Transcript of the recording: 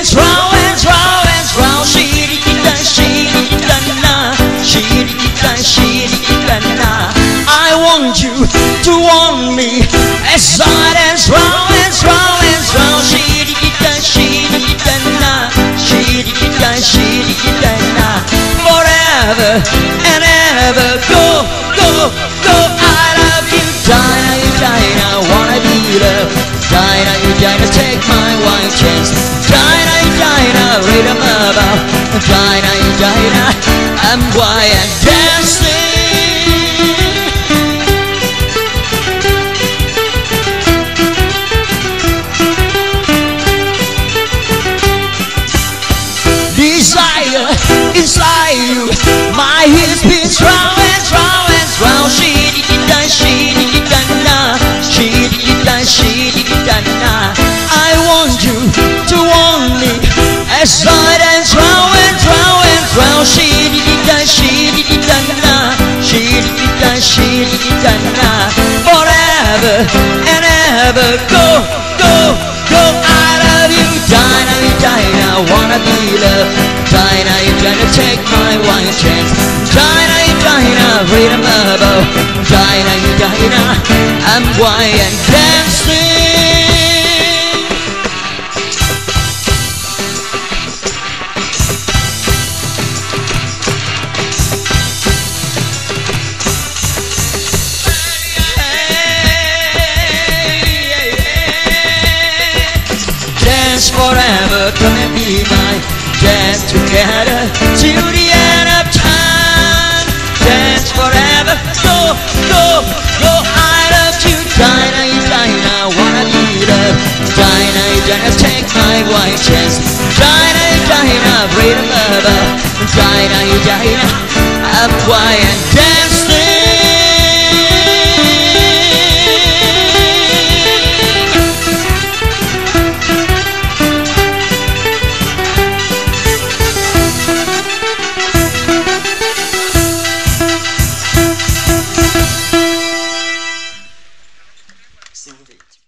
beats round and round and round. She-di-di-da-na, she-di-di-da-na. I want you to want me as hard as round and round and round. She-di-di-da-na, she-di-di-da-na. Forever and ever, go, go, go. I love you, Dinah, you Dinah, wanna be loved. Dinah, you Dinah, take my wild chance. Dinah, you Dinah, read them about. Dinah, you Dinah, I'm wild and dancing. Desire inside you, my hips beats round and round and round. She-di-di-da-na, she-di-di-da-na. I want you to want me as hard as round and round and round. She-di-di-da-na, she-di-di-da-na. Forever and ever, go, go, go. I love you, Dinah, you Dinah, wanna be loved. Dinah, you Dinah, take my one chance. Dinah, you Dinah, read them about. Dinah, you Dinah, I'm wild and dancing. Dance forever, come and be mine. Dance together till the end of time. Dance forever, go, go, go. I love you, Dinah, you Dinah, wanna be loved. Dinah, you Dinah, take my one chance. Dinah, you Dinah, read them about. Dinah, you Dinah, I'm wild and dancing. Xin quý vị.